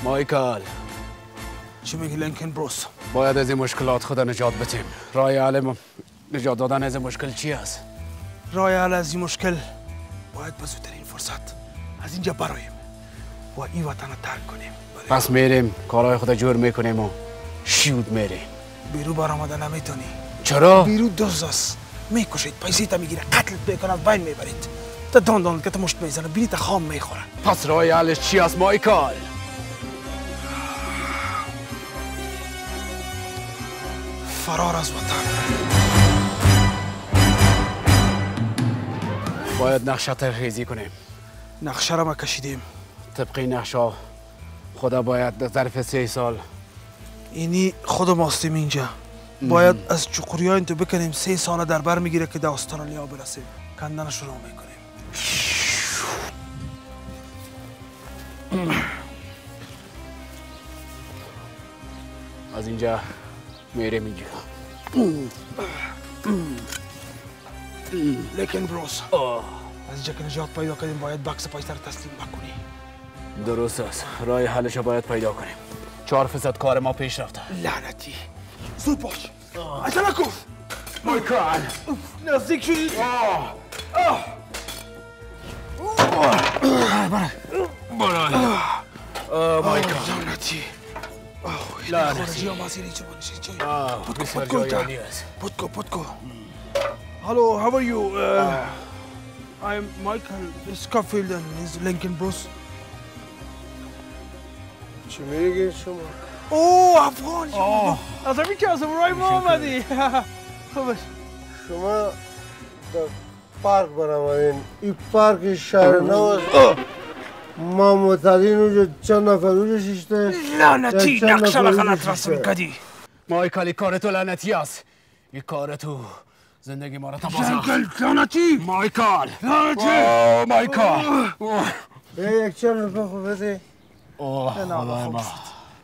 مایکل چی میگی لینکن بروس؟ باید از این مشکلات خود نجات بدیم. راه حل نجات دادن از این مشکل چی است؟ راه حل از این مشکل باید به زودترین فرصت از اینجا براییم و این وطن رو ترک کنیم. پس میریم کارهای خود جور میکنیم و شیود میریم. بیرو برآمده نمیتونی. چرا؟ بیرو دزد است. میکشید، پیسه تا میگیره، قتلت میکنه، از بین میبرید. تا دان که تا مشت میزنه، بلیط خام میخوره. پس راه حلش چی است مایکل؟ فرار از وطن. باید نقشه ترخیزی کنیم. نقشه را ما کشیدیم. طبقی نقشه خدا باید در ظرف 3 سال اینی خود ماستیم اینجا. باید از چقوریان تو بکنیم 3 سال در بر میگیره که در استرالیا برسیم. کندن شروع میکنیم. از اینجا میریم اینجا. لیکن بروس از اینجا که نجات پیدا کنیم باید بکس پیسه رو تسلیم بکنی. درست است. راه حلش باید پیدا کنیم. 4% کار ما پیش رفته. لعنتی. زود باش. اصلا نکف. مایکل نزدیک شدید. مایکل لعنتی. لعنتی. پتکو. Hello, how are you? I'm Michael Scofield and he's Lincoln Bruce. چی میگی شما؟ اوه افغان شما. از همین که از امرای ما آمدی. خوبش. شما در پارک برآمدین. این پارک شهر نو ما معتادین اونجا چند نفر اونجا شیشته. لعنتی نقشه را غلط رسم کردی. مایکل کار تو لعنتی است. این کار تو زندگی ما را تباه لعنتی. مایکل مایکل یک چند نفر خوب بده. خدای ما